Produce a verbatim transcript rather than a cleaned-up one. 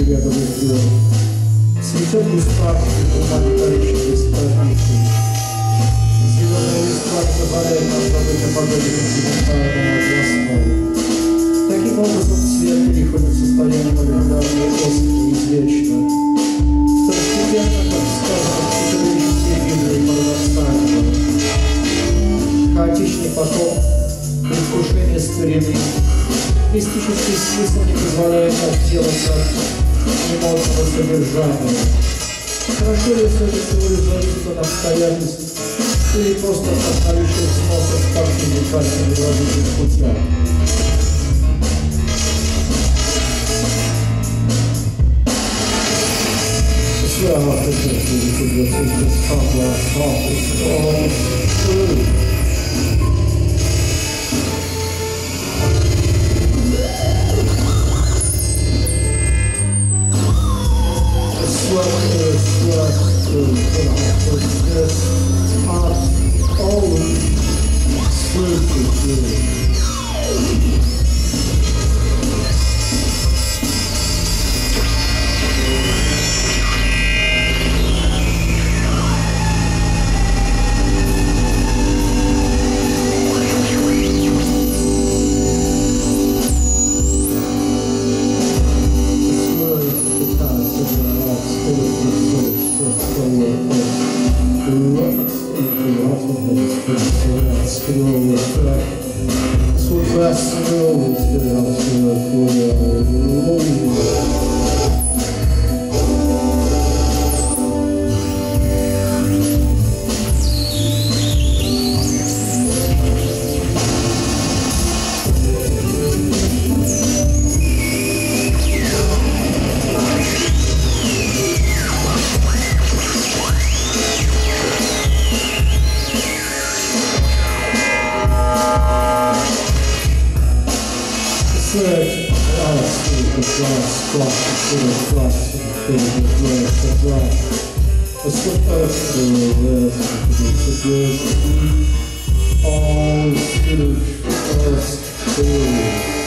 ребята будут делать. Цветет бесплатно, гуманитарий бесплатнейший. Зеленая листва позволяет нам забыть о погоде континентальной основы. Таким образом, цвет переходит в состояние молекулярной осени извечно. Второстепенно, как сказано, психологические гидры и парадоксального. Хаотичный поток, предвкушение старины, мистический смысл не позволяет отделаться от немощного содержания. Хорошо, если это всего лишь зависит от обстоятельств или просто от наличия взноса в партии лекарственных выразительных путях. Yeah, I think that's really good. I think it's top last half. It's all true. The sweat is sweat through the heart. This heart always sleepy through. All is finished, first,